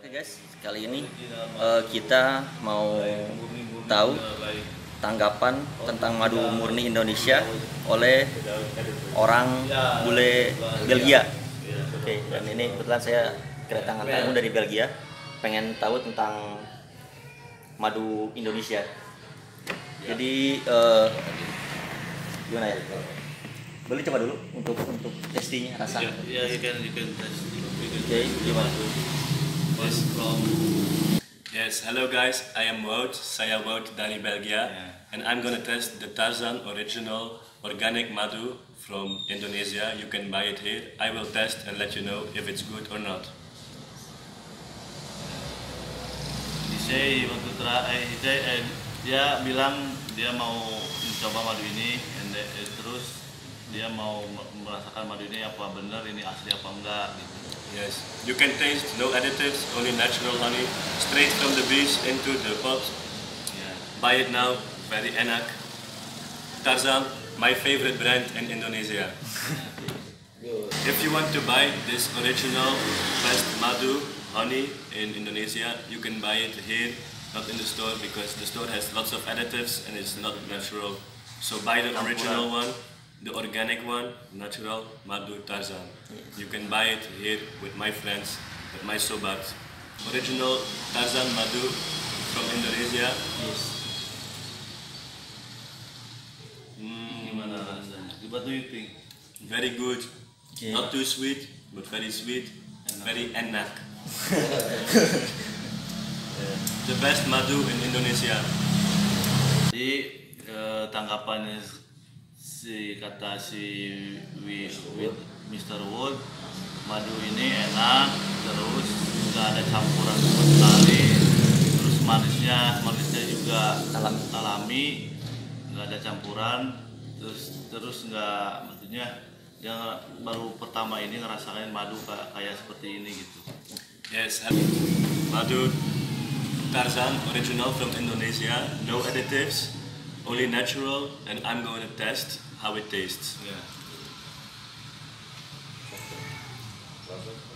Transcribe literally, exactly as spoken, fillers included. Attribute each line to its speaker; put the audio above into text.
Speaker 1: Oke guys, kali ini uh, kita mau tahu tanggapan tentang madu murni Indonesia oleh orang bule Belgia. Oke, dan ini kebetulan saya kedatangan tamu dari Belgia, pengen tahu tentang madu Indonesia. Jadi uh, gimana ya? Boleh coba dulu untuk untuk testingnya rasa.
Speaker 2: Yeah, yeah, you can you can test.
Speaker 1: Oke, gimana?
Speaker 2: Yes, from yes, hello guys, I am Wout, saya Wout dari Belgia, yeah. And I'm gonna test the Tarzan original organic madu from Indonesia. You can buy it here. I will test and let you know if it's good or not. He say want to try, he say, eh, dia bilang dia mau mencoba madu ini, and eh, terus dia mau merasakan madu ini apa benar ini asli apa enggak gitu. Yes, you can taste no additives, only natural honey, straight from the bees into the pot. Yeah. Buy it now, very enak. Tarzan, my favorite brand in Indonesia. If you want to buy this original best madu honey in Indonesia, you can buy it here, not in the store, because the store has lots of additives and it's not natural. So buy the original one. The organic one, natural madu Tarzan. Yes. You can buy it here with my friends, with my sobat. Original Tarzan madu from Indonesia.
Speaker 1: Yes.
Speaker 2: Mm. Gimana rasanya? What do you think? Very good. Okay. Not too sweet, but very sweet. Enak. Very enak. The best madu in Indonesia. Jadi eh, tanggapannya si kata si mister Wood, madu ini enak, terus nggak ada campuran sama sekali, terus manisnya manisnya juga
Speaker 1: alami,
Speaker 2: alami, nggak ada campuran, terus terus nggak, maksudnya dia baru pertama ini ngerasain madu kayak, kayak seperti ini gitu. Yes, madu Tarzan original from Indonesia, no additives, only natural, and I'm going to test how it tastes. Yeah.